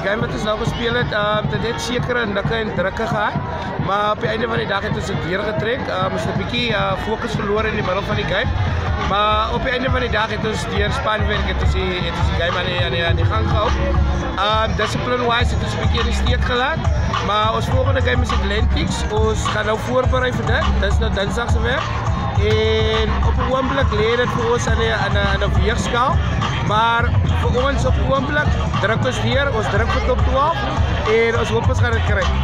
game wat ons nou gespeeld het heeft zekere nikke en drukke gehad. Maar op het einde van de dag heeft ons het weer getrekt. We hebben een beetje focus verloren in de middel van die game. Maar op het einde van de dag heeft ons die spanwerk het die game aan de gang gehouden. Discipline-wise het ons een beetje in de steek gelaten. Maar ons volgende game is Atlantics. Ons gaan nou voorbereiden voor dat. Dat is nou dinsdagse werk. En op een ogenblik leert het voor ons aan een weegschaal. Maar voor ons op een ogenblik druk ons weer, ons druk voor top 12 en ons hoop ons gaan het krijgen.